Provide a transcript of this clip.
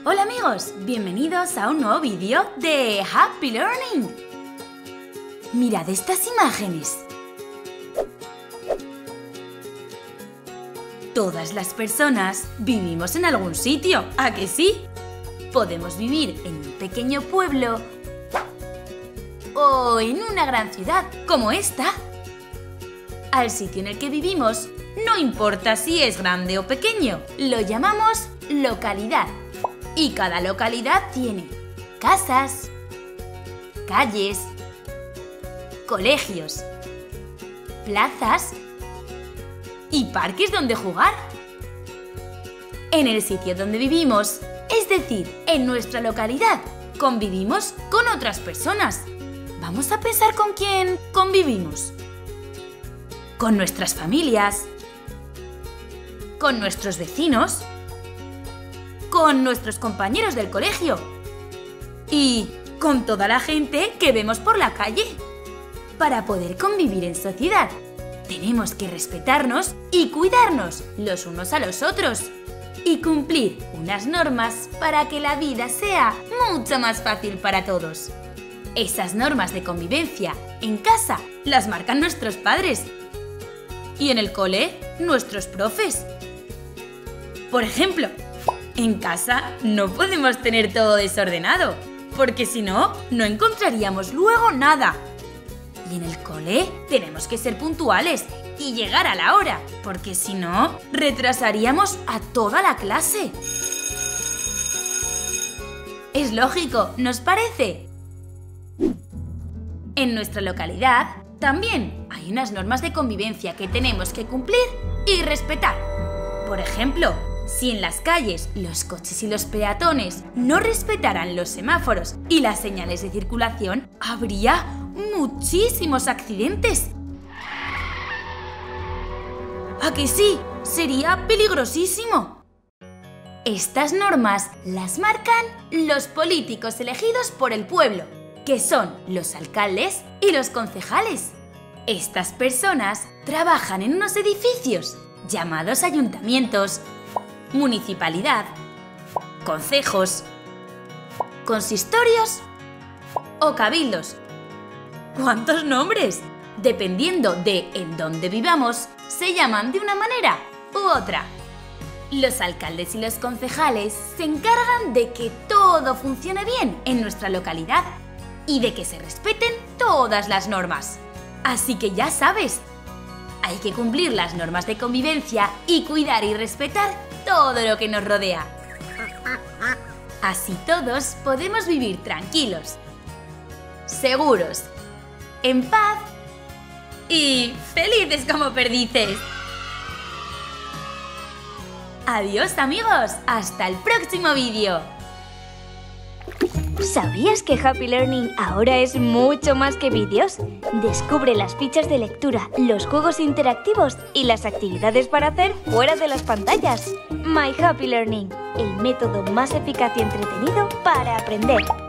Hola amigos, bienvenidos a un nuevo vídeo de Happy Learning. Mirad estas imágenes. Todas las personas vivimos en algún sitio, ¿a que sí? Podemos vivir en un pequeño pueblo o en una gran ciudad como esta. Al sitio en el que vivimos no importa si es grande o pequeño, lo llamamos localidad. Y cada localidad tiene casas, calles, colegios, plazas y parques donde jugar. En el sitio donde vivimos, es decir, en nuestra localidad, convivimos con otras personas. Vamos a pensar con quién convivimos. Con nuestras familias, con nuestros vecinos, con nuestros compañeros del colegio y con toda la gente que vemos por la calle. Para poder convivir en sociedad, tenemos que respetarnos y cuidarnos los unos a los otros y cumplir unas normas para que la vida sea mucho más fácil para todos. Esas normas de convivencia en casa las marcan nuestros padres y en el cole nuestros profes. Por ejemplo, en casa no podemos tener todo desordenado, porque si no, no encontraríamos luego nada. Y en el cole tenemos que ser puntuales y llegar a la hora, porque si no, retrasaríamos a toda la clase. Es lógico, ¿nos parece? En nuestra localidad también hay unas normas de convivencia que tenemos que cumplir y respetar. Por ejemplo, si en las calles los coches y los peatones no respetaran los semáforos y las señales de circulación, habría muchísimos accidentes. ¿A que sí? Sería peligrosísimo. Estas normas las marcan los políticos elegidos por el pueblo, que son los alcaldes y los concejales. Estas personas trabajan en unos edificios llamados ayuntamientos, municipalidad, concejos, consistorios o cabildos. ¿Cuántos nombres? Dependiendo de en dónde vivamos, se llaman de una manera u otra. Los alcaldes y los concejales se encargan de que todo funcione bien en nuestra localidad y de que se respeten todas las normas. Así que ya sabes, hay que cumplir las normas de convivencia y cuidar y respetar todo lo que nos rodea. Así todos podemos vivir tranquilos, seguros, en paz y felices como perdices. Adiós amigos, hasta el próximo vídeo. ¿Sabías que Happy Learning ahora es mucho más que vídeos? Descubre las fichas de lectura, los juegos interactivos y las actividades para hacer fuera de las pantallas. My Happy Learning, el método más eficaz y entretenido para aprender.